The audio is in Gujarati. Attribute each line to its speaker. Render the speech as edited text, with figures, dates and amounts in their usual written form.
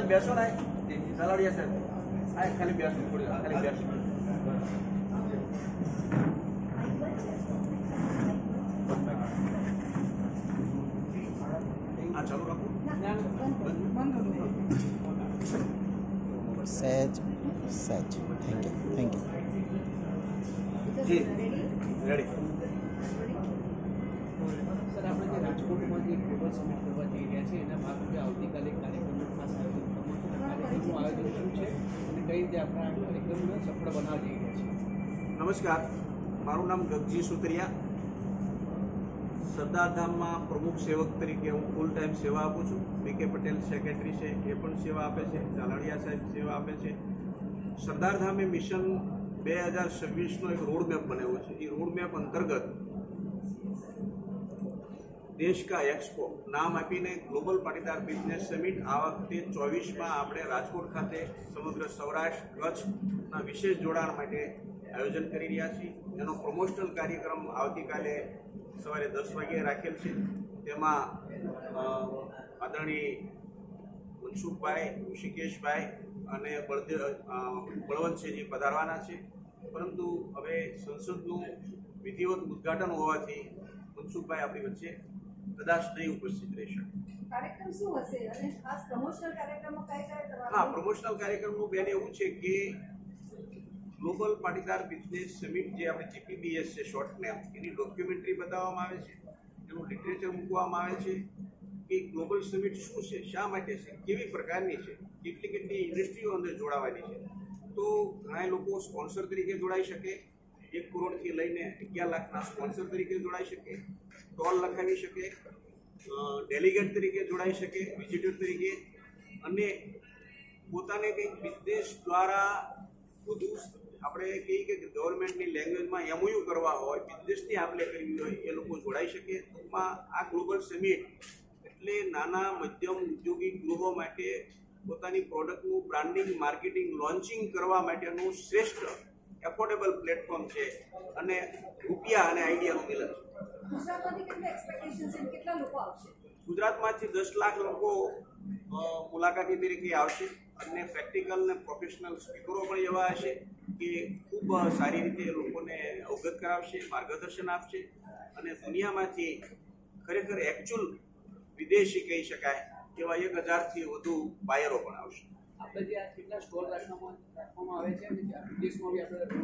Speaker 1: સાહેબ બેસો ને સલાડિયા સાહેબ આ ખાલી બેસો થોડી ખાલી બેસો આ ચાલુ રાખો
Speaker 2: સહેજ સહેજ થેન્ક યુ
Speaker 1: જી રેડી
Speaker 3: સર આપણે જે રાજકોટમાં જે ગ્લોબલ સમિટ કરવા જઈ રહ્યા છે એના ભાગરૂપે આવતીકાલે કાર્યક્રમનું ખાસ આયોજન કરવું છે કાર્યક્રમનું આયોજન શું છે અને કઈ રીતે આપણે આ કાર્યક્રમને સફળ બનાવવા જઈ રહ્યા છીએ।
Speaker 1: નમસ્કાર, મારું નામ ગગજી સુતરિયા, સરદારધામમાં પ્રમુખ સેવક તરીકે હું ફૂલ ટાઈમ સેવા આપું છું। બીકે પટેલ સેક્રેટરી છે, એ પણ સેવા આપે છે, ઝાલાડિયા સાહેબ સેવા આપે છે। સરદારધામે મિશન 2026નો એક રોડમેપ બનાવ્યો છે। એ રોડમેપ અંતર્ગત દેશ કા એક્સપો નામ આપીને ગ્લોબલ પાટીદાર બિઝનેસ સમિટ આ વખતે 24માં આપણે રાજકોટ ખાતે સમગ્ર સૌરાષ્ટ્ર કચ્છના વિશેષ જોડાણ માટે આયોજન કરી રહ્યા છીએ। એનો પ્રમોશનલ કાર્યક્રમ આવતીકાલે સવારે 10 વાગ્યે રાખેલ છે। તેમાં આદરણીય મનસુખભાઈ, ઋષિકેશભાઈ અને બળવંતસિંહજી પધારવાના છે। પરંતુ હવે સંસદનું વિધિવત ઉદ્ઘાટન હોવાથી મનસુખભાઈ આપણી વચ્ચે કદાચ નહીં ઉપસ્થિત રહેશે।
Speaker 4: કાર્યક્રમ શું હશે અને ખાસ પ્રમોશનલ કાર્યક્રમો કયા કરવાના?
Speaker 1: હા, પ્રમોશનલ કાર્યક્રમનું બેન એવું છે કે ગ્લોબલ પાટીદાર બિઝનેસ સમિટ જે આપણે GPBS છે શોર્ટ નેમ, એની ડોક્યુમેન્ટરી બતાવવામાં આવે છે, એનું લિટરેચર મૂકવામાં આવે છે કે ગ્લોબલ સમિટ શું છે, શા માટે છે, કેવી પ્રકારની છે, કેટલી ઇન્ડસ્ટ્રીઓ અંદર જોડાવાની છે। તો ઘણા લોકો સ્પોન્સર તરીકે જોડાઈ શકે, 1 કરોડથી લઈને 11 લાખના સ્પોન્સર તરીકે જોડાઈ શકે, સ્ટોલ લખાવી શકે, ડેલિગેટ તરીકે જોડાઈ શકે, વિઝિટર તરીકે, અને પોતાને કંઈક બિઝનેસ દ્વારા વધુ આપણે કહીએ કે ગવર્મેન્ટની લેંગ્વેજમાં MOU કરવા હોય, બિઝનેસની આપણે કરવી હોય, એ લોકો જોડાઈ શકે। ટૂંકમાં આ ગ્લોબલ સમિટ એટલે નાના મધ્યમ ઉદ્યોગિક ગૃહો માટે પોતાની પ્રોડક્ટનું બ્રાન્ડિંગ, માર્કેટિંગ, લોન્ચિંગ કરવા માટેનું શ્રેષ્ઠ એફોર્ડેબલ પ્લેટફોર્મ છે અને રૂપિયા અને આઈડિયાનું મિલન છે।
Speaker 4: ગુજરાતમાંથી કેટલા એક્સપેક્ટેશન છે, કેટલા લોકો આવશે?
Speaker 1: ગુજરાતમાંથી 10 લાખ લોકો મુલાકાતી તરીકે આવશે અને પ્રેક્ટિકલ અને પ્રોફેશનલ સ્પીકરો પણ એવા હશે કે ખૂબ સારી રીતે લોકોને અવગત કરાવશે, માર્ગદર્શન આપશે અને દુનિયામાંથી ખરેખર એકચ્યુઅલ વિદેશી કહી શકાય એવા 1000થી વધુ બાયરો પણ આવશે।
Speaker 3: આપણે જે આ કેટલા સ્ટોલ રાખવામાં આવે છે અને વિદેશમાં બી આપણે